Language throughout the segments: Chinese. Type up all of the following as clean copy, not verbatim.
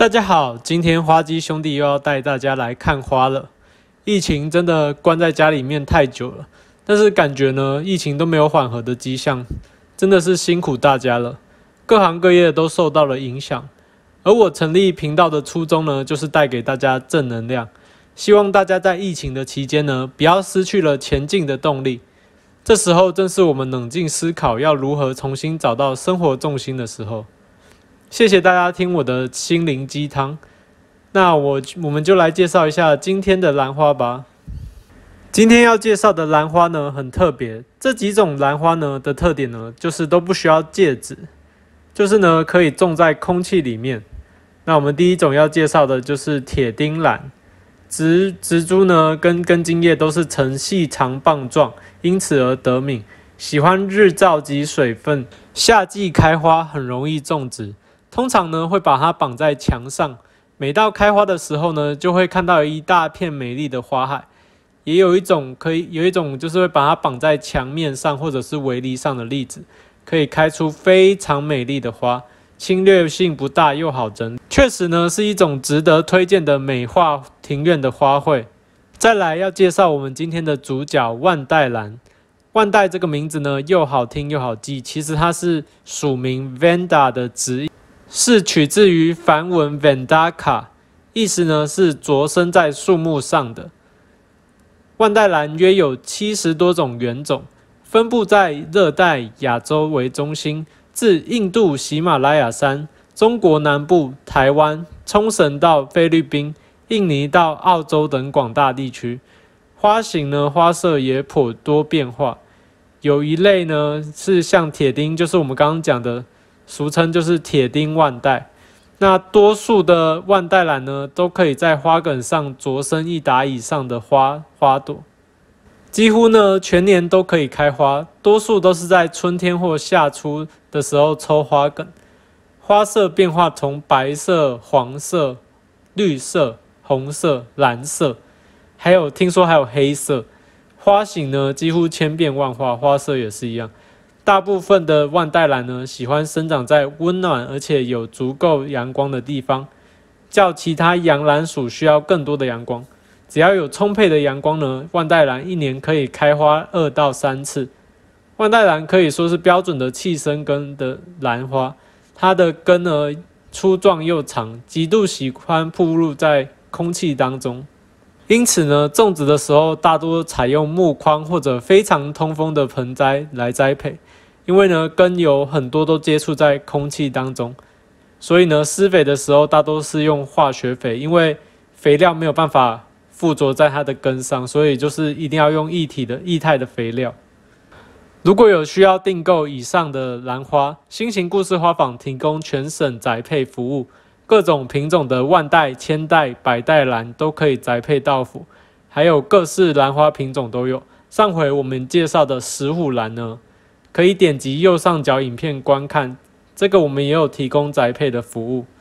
大家好，今天花基兄弟又要带大家来看花了。疫情真的关在家里面太久了，但是感觉呢，疫情都没有缓和的迹象，真的是辛苦大家了。各行各业都受到了影响，而我成立频道的初衷呢，就是带给大家正能量，希望大家在疫情的期间呢，不要失去了前进的动力。这时候正是我们冷静思考要如何重新找到生活重心的时候。谢谢大家听我的心灵鸡汤。那我们就来介绍一下今天的兰花吧。今天要介绍的兰花呢很特别，这几种兰花呢的特点呢就是都不需要介质，就是呢可以种在空气里面。那我们第一种要介绍的就是铁丁兰，植株呢跟根茎叶都是呈细长棒状，因此而得名。喜欢日照及水分，夏季开花，很容易种植。通常呢会把它绑在墙上，每到开花的时候呢，就会看到一大片美丽的花海。也有一种就是会把它绑在墙面上或者是围篱上的例子，可以开出非常美丽的花，侵略性不大又好整理，确实呢是一种值得推荐的美化庭院的花卉。再来要介绍我们今天的主角万代兰。万代这个名字呢又好听又好记，其实它是属名 Vanda 的直译，是取自于梵文 Vandaka， 意思呢是着生在树木上的。万代兰约有70多种原种，分布在热带亚洲为中心，自印度喜马拉雅山、中国南部、台湾、冲绳到菲律宾、印尼到澳洲等广大地区。花型呢，花色也颇多变化。有一类呢是像铁丁，就是我们刚刚讲的，俗称就是铁丁万代。那多数的万代兰呢，都可以在花梗上着生1打以上的花朵，几乎呢全年都可以开花，多数都是在春天或夏初的时候抽花梗。花色变化从白色、黄色、绿色、红色、蓝色，听说还有黑色。花型呢几乎千变万化，花色也是一样。大部分的万代兰呢喜欢生长在温暖而且有足够阳光的地方，较其他洋兰属需要更多的阳光。只要有充沛的阳光呢，万代兰一年可以开花2到3次。万代兰可以说是标准的气生根的兰花，它的根呢粗壮又长，极度喜欢暴露在空气当中。因此呢，种植的时候大多采用木框或者非常通风的盆栽来栽培，因为呢根有很多都接触在空气当中，所以呢施肥的时候大多是用化学肥，因为肥料没有办法附着在它的根上，所以就是一定要用液态的肥料。如果有需要订购以上的兰花，新型故事花坊提供全省宅配服务。各种品种的万代、千代、百代兰都可以宅配到府，还有各式兰花品种都有。上回我们介绍的石虎兰呢，可以点击右上角影片观看，这个我们也有提供宅配的服务。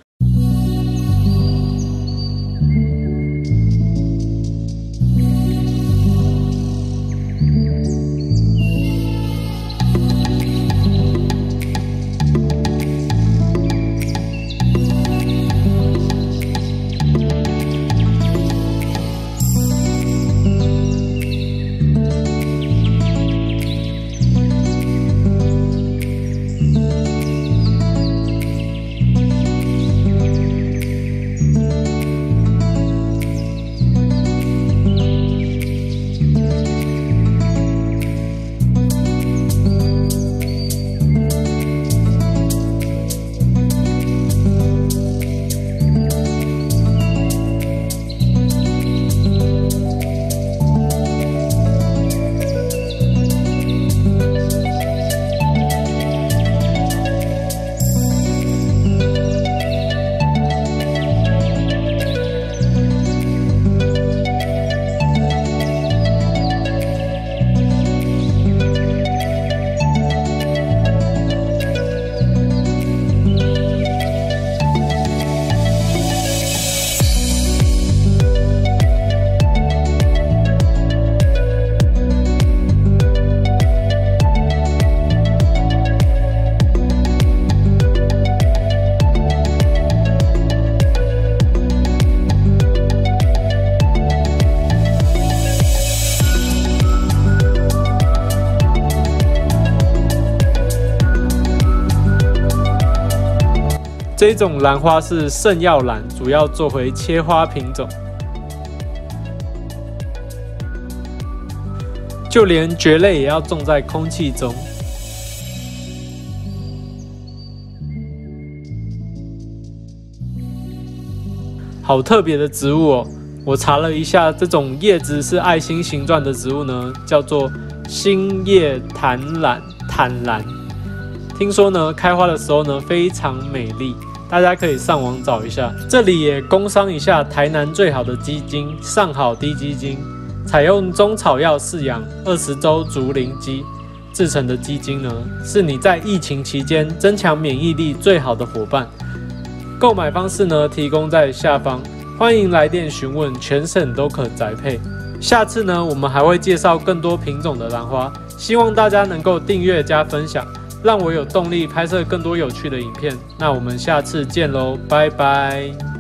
这一种兰花是圣药兰，主要作为切花品种。就连蕨类也要种在空气中。好特别的植物哦！我查了一下，这种叶子是爱心形状的植物呢，叫做星叶坦兰。听说呢，开花的时候呢非常美丽，大家可以上网找一下。这里也工商一下台南最好的鸡精——上好低鸡精，采用中草药饲养20周竹林鸡制成的鸡精呢，是你在疫情期间增强免疫力最好的伙伴。购买方式呢，提供在下方，欢迎来电询问，全省都可宅配。下次呢，我们还会介绍更多品种的兰花，希望大家能够订阅加分享，让我有动力拍摄更多有趣的影片。那我们下次见喽，拜拜。